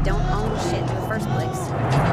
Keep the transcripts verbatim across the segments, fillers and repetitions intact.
don't own shit in the first place.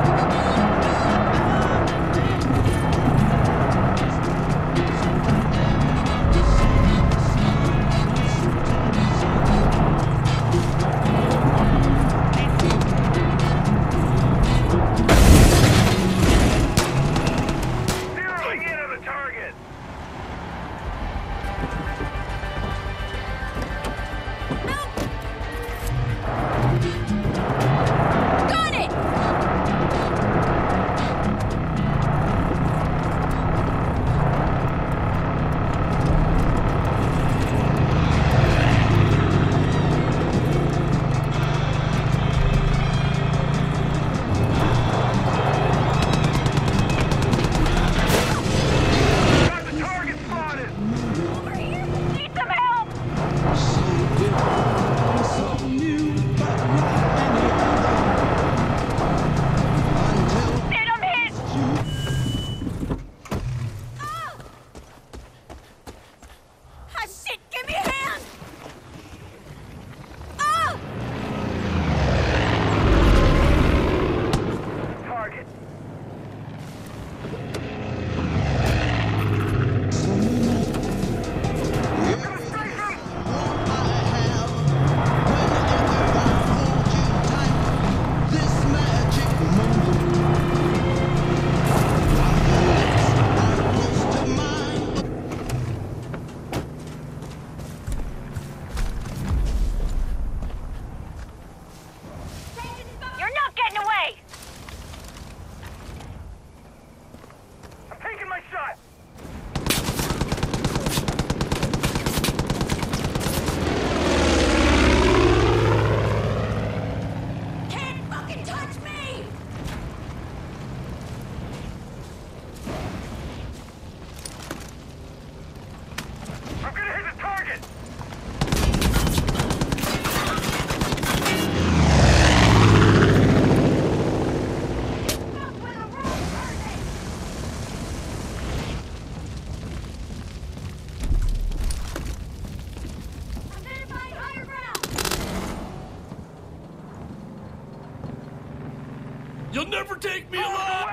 You'll never take me alive!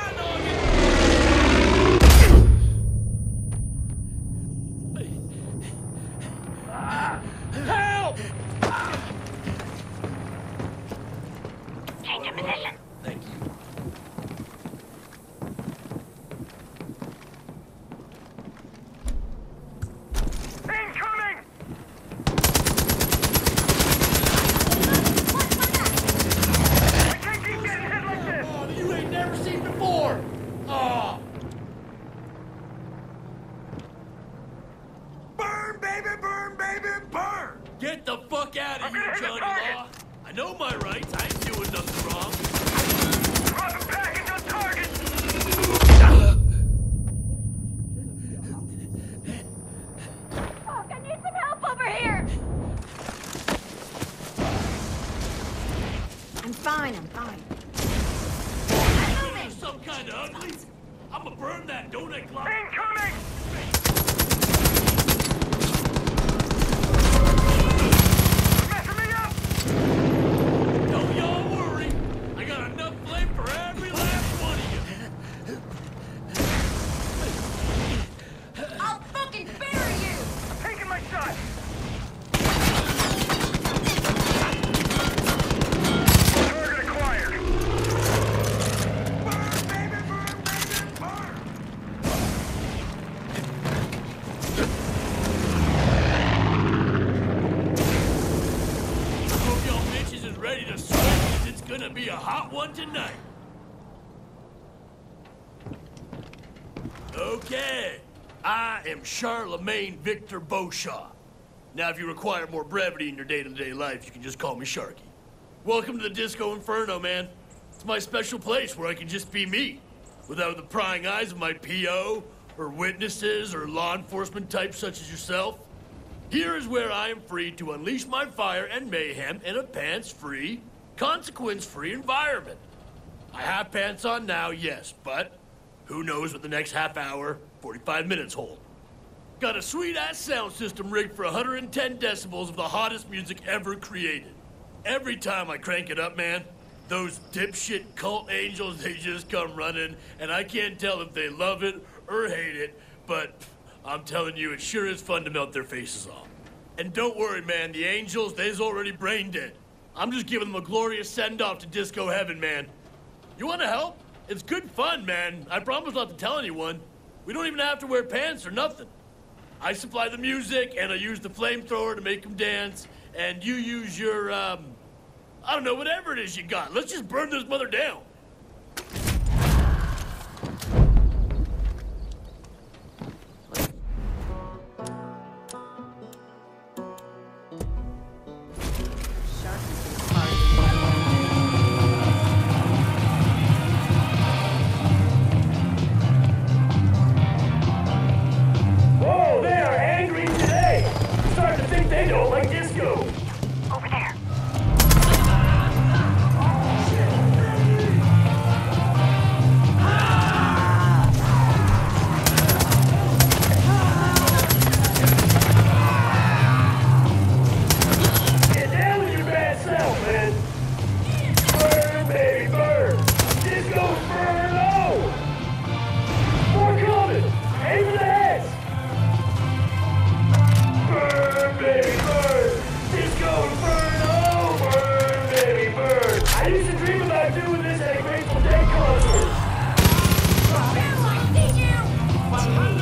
Help! Change of position. Thank you. Incoming! I can't keep getting hit like this! Oh, you ain't never seen before! Oh! Burn, baby, burn, baby, burn! Get the fuck out of I'm here, gonna hit the Johnny target. Law! I know my rights, I ain't doing nothing wrong. Drop a package on target! Fuck, I need some help over here! I'm fine, I'm fine. You're some kind of ugly. I'ma burn that donut clock. Incoming! Messing me up! Don't y'all worry. I got enough flame for every last one of you. I'll fucking bury you! I'm taking my shot! Target acquired! Burn, baby, burn, baby, burn! I hope y'all bitches is ready to sweat, 'cause it's gonna be a hot one tonight. Okay. I am Charlemagne Victor Beauchamp. Now, if you require more brevity in your day-to-day life, you can just call me Sharky. Welcome to the Disco Inferno, man. It's my special place where I can just be me, without the prying eyes of my P O, or witnesses, or law enforcement types such as yourself. Here is where I am free to unleash my fire and mayhem in a pants-free, consequence-free environment. I have pants on now, yes, but who knows what the next half hour, forty-five minutes hold. Got a sweet-ass sound system rigged for one hundred ten decibels of the hottest music ever created. Every time I crank it up, man, those dipshit cult angels, they just come running, and I can't tell if they love it or hate it, but I'm telling you, it sure is fun to melt their faces off. And don't worry, man, the angels, they's already brain dead. I'm just giving them a glorious send-off to disco heaven, man. You want to help? It's good fun, man. I promise not to tell anyone. We don't even have to wear pants or nothing. I supply the music, and I use the flamethrower to make them dance, and you use your, um, I don't know, whatever it is you got. Let's just burn this mother down. Whoa, they are angry today. I'm starting to think they don't like disco. Over there. Get down with your bad self, man. Burn, baby, burn. Disco inferno. More coming. Aim for the heads. Burn, baby, burn. Disco inferno. Burn, baby, burn. I used to dream about doing this at a Grateful Dead concert. Bill, I see you!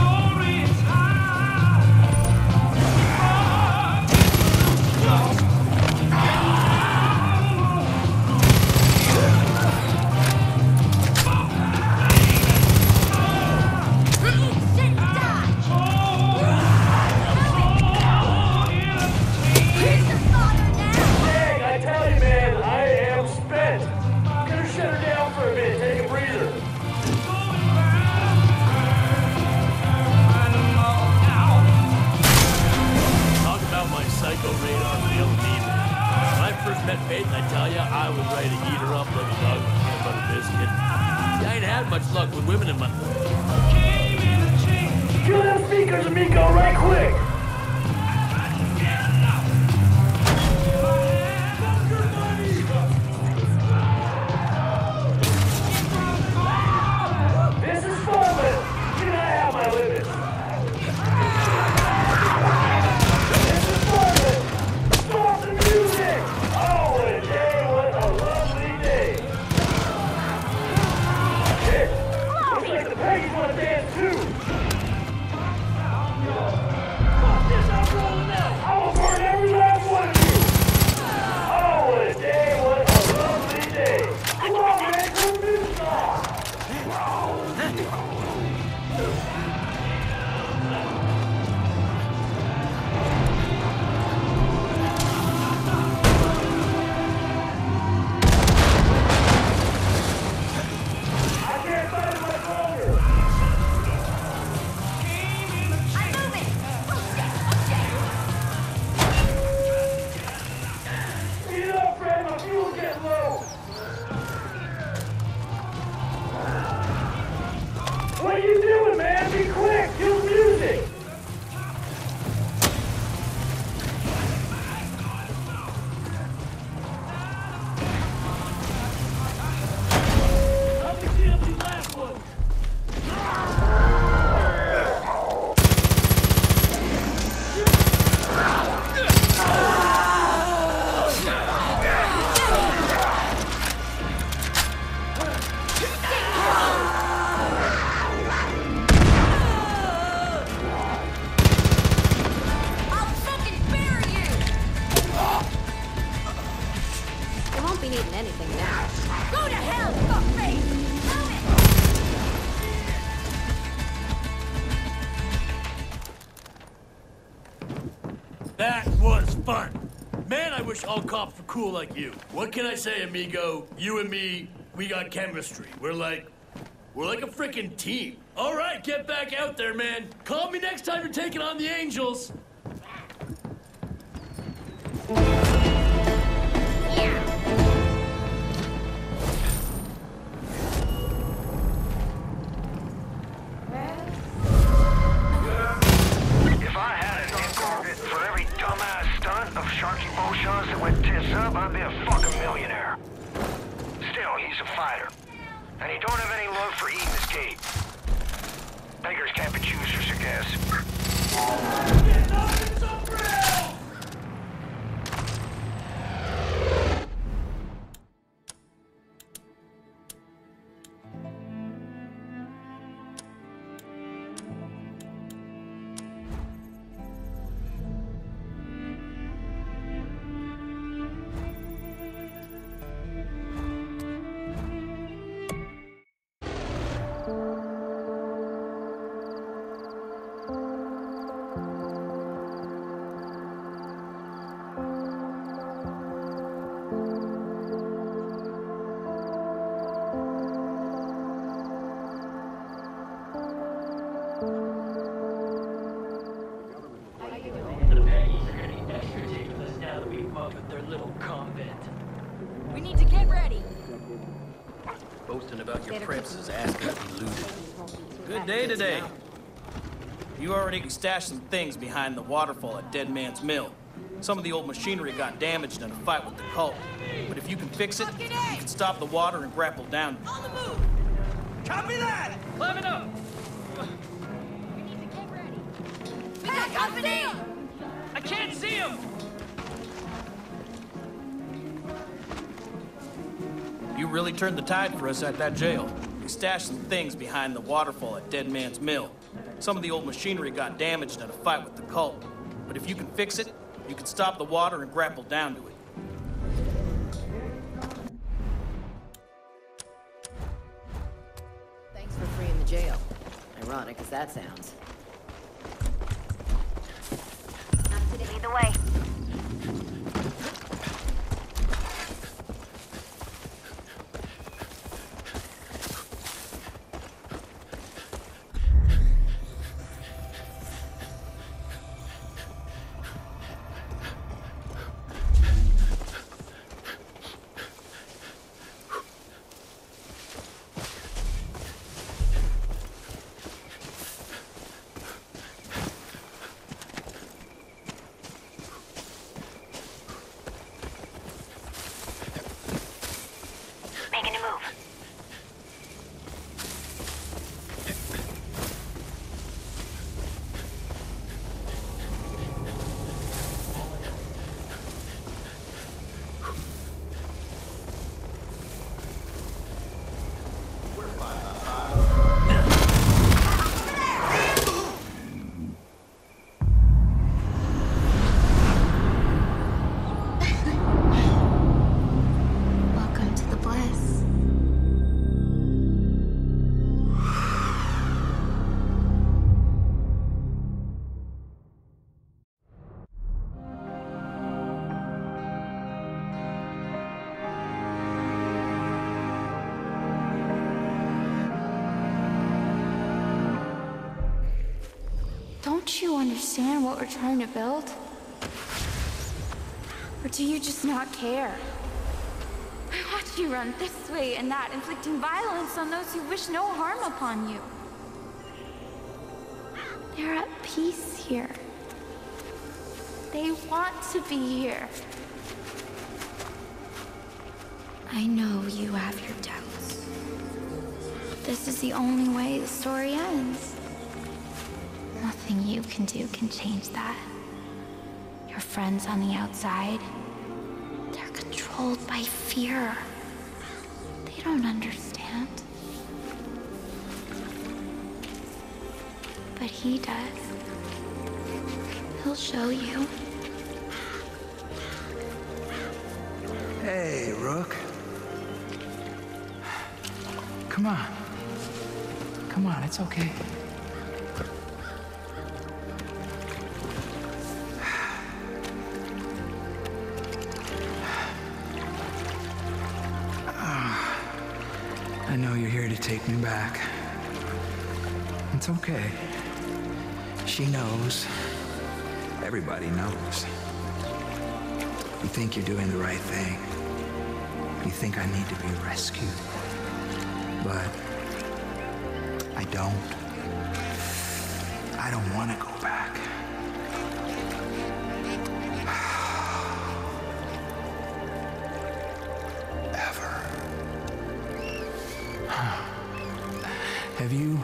Eat shit, die! Here's the father now! Dang, I tell you, man, I am spent. Gonna shut her down for a minute, take a breather. Talk about my psycho radar real demon. When I first met Faith, I tell ya, I was ready to eat her up like a dog with peanut butter biscuit. See, I ain't had much luck with women in my... Kill them speakers, amigo, right quick! This is fun, but can I have my limits? This is fun, but stop the music! Oh, what a day, what a lovely day! Shit, looks like the Peggies want to dance too! Fuck this, I'm rolling out! I will burn every last one of you! Oh, what a day, what a lovely day! Come on, man, turn the music off! I can't find it much longer! I'm moving! Oh shit, oh shit! Speed up, Fred, my fuel's getting low! What are you doing, man? Be quick! Kill music! Let me see if these last ones. I'll fucking bury you! They won't be needing anything now. Go to hell, fuckface! Move it! That was fun. Man, I wish all cops were cool like you. What can I say, amigo? You and me, we got chemistry. We're like, we're like a freaking team. All right, get back out there, man. Call me next time you're taking on the Angels. If I had an nickel for every dumbass stunt of Sharky Beauchamps that went tits up, fighter. And you don't have any love for Eden's Gate. Beggars can't be choosers, I guess. We need to get ready. Boasting about your preps is asking to be looted. Good day today. You already stashed some things behind the waterfall at Dead Man's Mill. Some of the old machinery got damaged in a fight with the cult. But if you can fix it, you can stop the water and grapple down. On the move. Copy that! Climbing up! We need to get ready. We got company. I can't see him! You really turned the tide for us at that jail. We stashed some things behind the waterfall at Dead Man's Mill. Some of the old machinery got damaged in a fight with the cult. But if you can fix it, you can stop the water and grapple down to it. Thanks for freeing the jail. Ironic as that sounds. Lead the way. Making a move. Welcome to the bliss. Don't you understand what we're trying to build? Or do you just not care? I watch you run this way and that, inflicting violence on those who wish no harm upon you. They're at peace here. They want to be here. I know you have your doubts. This is the only way the story ends. Nothing you can do can change that. Your friends on the outside, they're controlled by fear. They don't understand. But he does. He'll show you. Hey, Rook. Come on. Come on, it's okay. I know you're here to take me back. It's okay. She knows. Everybody knows. You think you're doing the right thing. You think I need to be rescued. But I don't. I don't want to go back. Ever. Have you...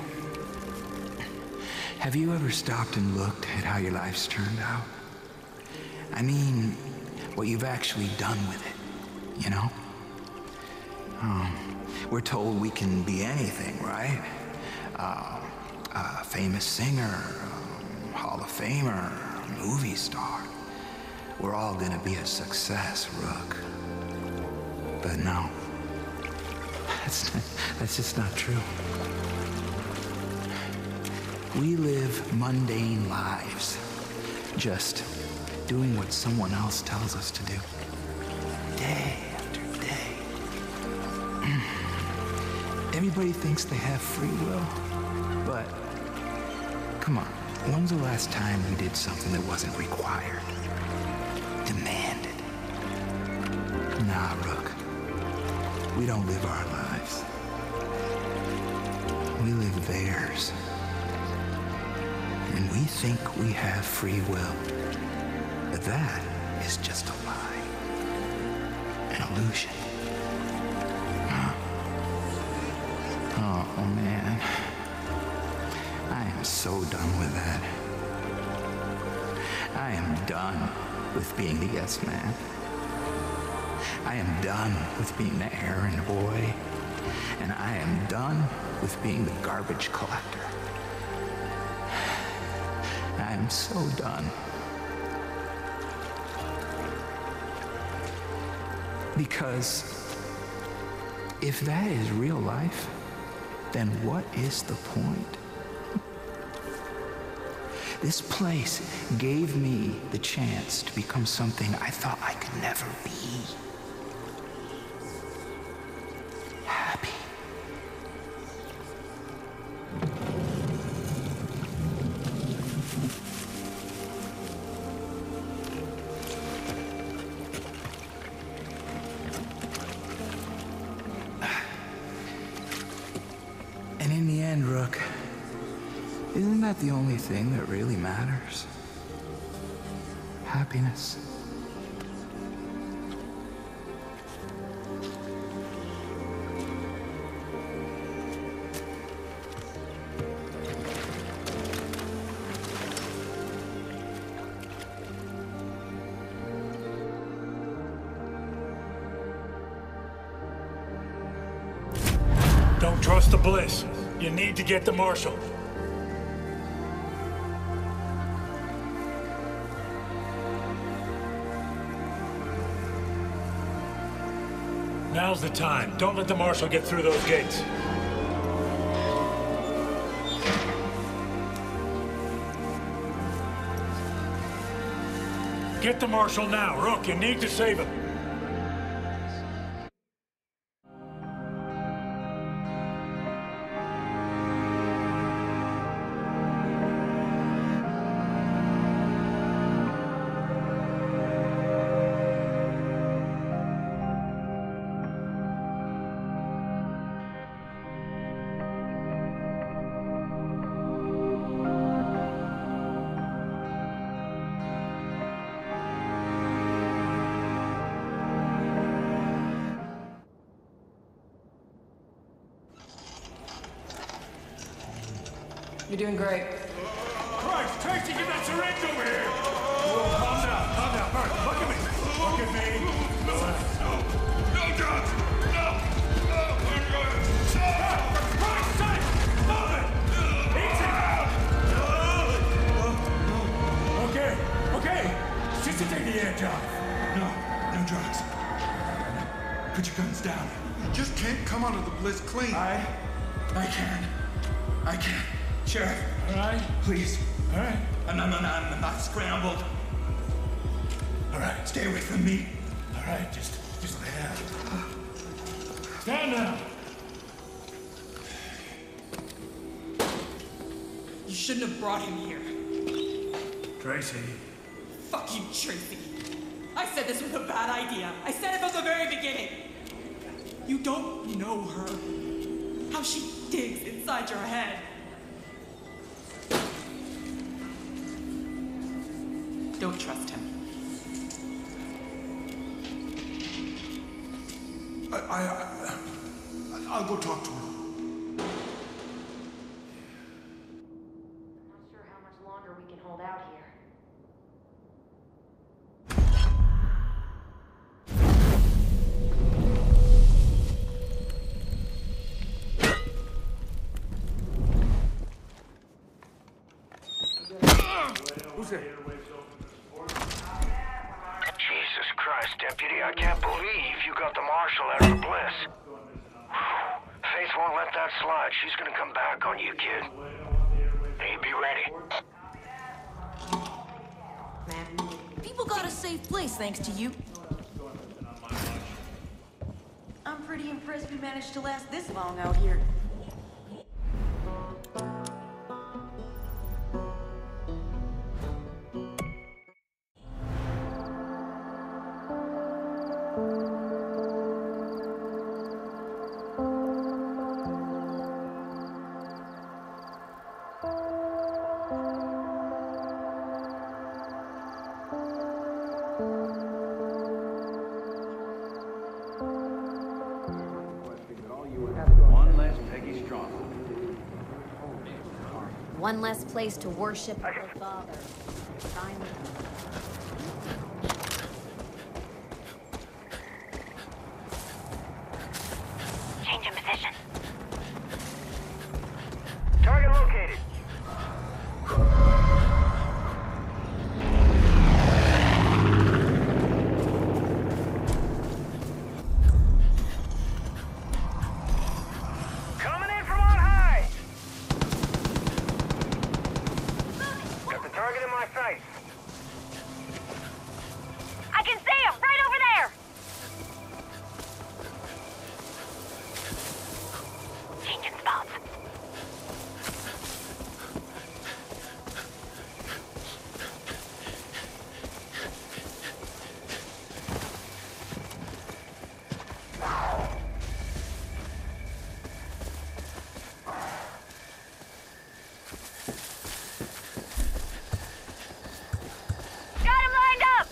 Have you ever stopped and looked at how your life's turned out? I mean, what you've actually done with it, you know? Um, we're told we can be anything, right? Uh, a famous singer, um, Hall of Famer, movie star. We're all gonna be a success, Rook. But no, that's, that's just not true. We live mundane lives, just doing what someone else tells us to do, day after day. Everybody thinks they have free will, but come on, when's the last time we did something that wasn't required, demanded? Nah, Rook, we don't live our lives. We live theirs. And we think we have free will. But that is just a lie. An illusion. Huh? Oh, oh, man. I am so done with that. I am done with being the yes man. I am done with being the errand boy. And I am done with being the garbage collector. I'm so done. Because if that is real life, then what is the point? This place gave me the chance to become something I thought I could never be. Happy. And in the end, Rook, isn't that the only thing that really matters? Happiness. Don't trust the Bliss. You need to get the Marshal. Now's the time. Don't let the Marshal get through those gates. Get the Marshal now. Rook, you need to save him. You're doing great. Christ, Tracy, get that syringe over here! Whoa, calm down, calm down. Bert, look at me. Look at me. No, no, no, John! No! No! Ah, for Christ's sake! Move it! Eat it! Okay, okay. Just to take the edge off. No, no drugs. Put your guns down. You just can't come out of the Bliss clean. I... I can. I can. Sheriff. All right. Please. All right. I'm, I'm, I'm, I'm not scrambled. All right. Stay away from me. All right, just, just lay down. Stand down. You shouldn't have brought him here. Tracy. Fuck you, Tracy. I said this was a bad idea. I said it from the very beginning. You don't know her. How she digs inside your head. Don't trust him. I, I, I, I'll go talk to her. Who's there? Jesus Christ, Deputy, I can't believe you got the marshal out of the bliss. Faith won't let that slide. She's gonna come back on you, kid. Hey, be ready. People got a safe place thanks to you. I'm pretty impressed we managed to last this long out here. One less Peggy Strong. One less place to worship her father. Finally. Change of position. Target located. Coming in from on high. Got the target in my sights. I can see him right over there. Changing spots. Got him lined up.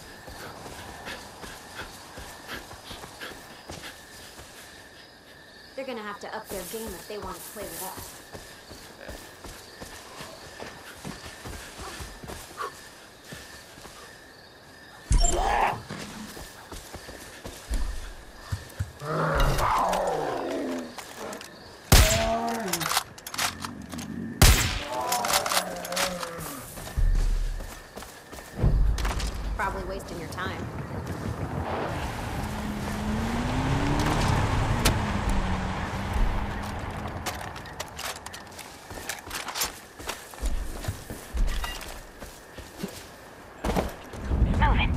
They're gonna have to up their game if they want to play with us. Probably wasting your time. Moving.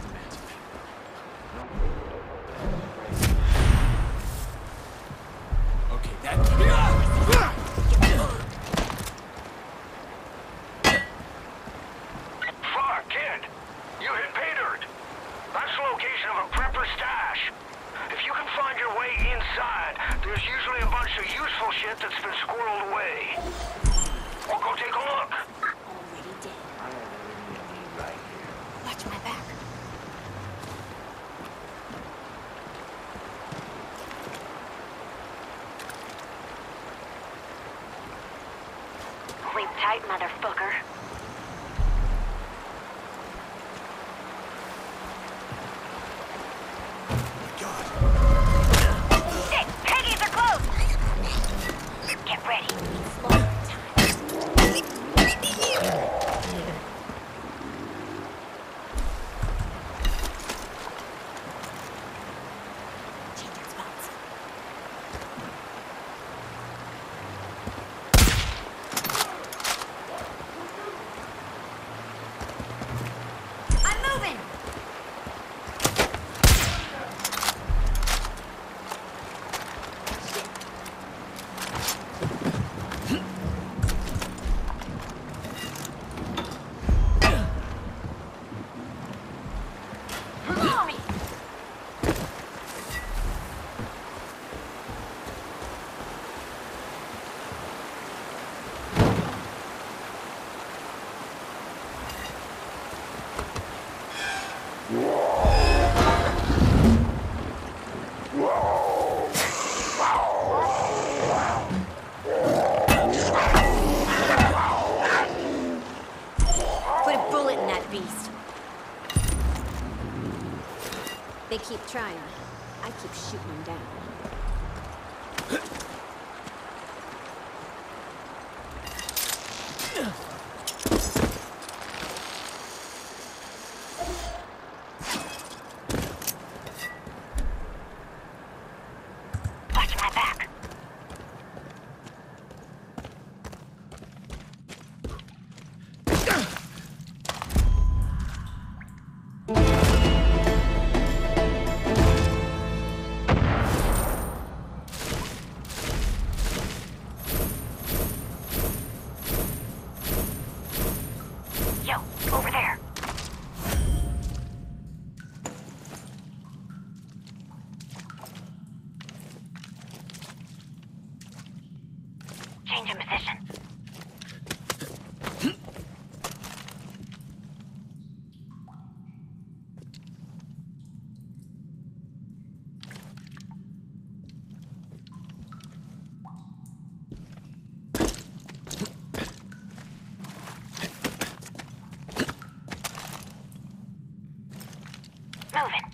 Okay, that. Fuck, kid. You hit pay dirt. That's the location of a prepper stash. If you can find your way inside, there's usually a bunch of useful shit that's been squirreled away. Or go take a look. Already did. Watch my back. Sleep tight, motherfucker. Shit! Peggies are close! Get ready. Changing spots. I'm moving! Follow me! Put a bullet in that beast. They keep trying. I keep shooting them down. Changing position. Moving.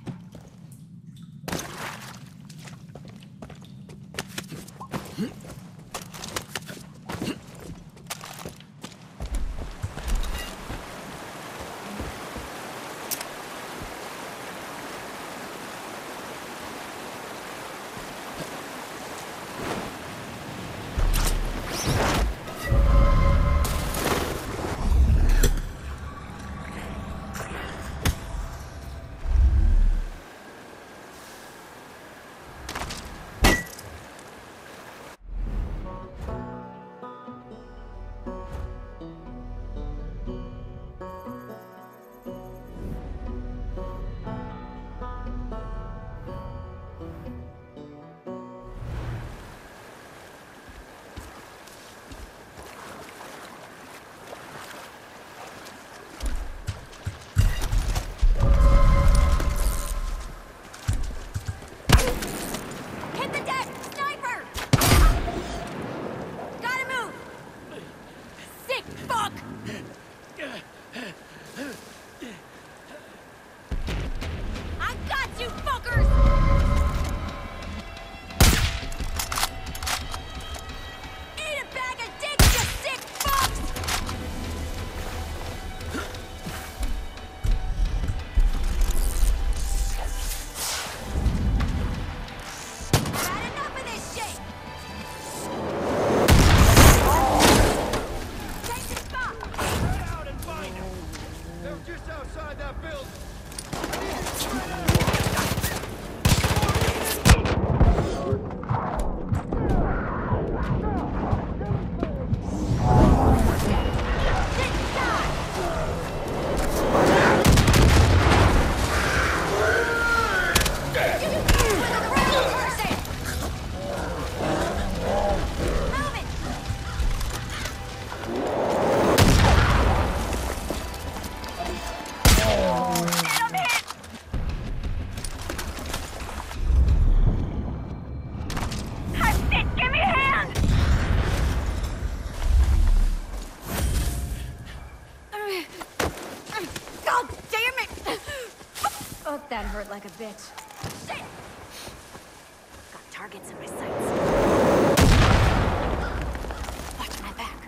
That hurt like a bitch. Shit! Got targets in my sights. Watch my back.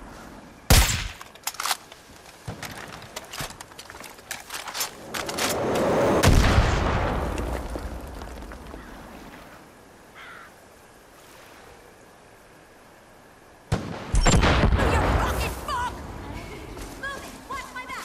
You fucking fuck! Move it! Watch my back!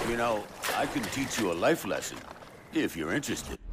You know, I can teach you a life lesson, if you're interested.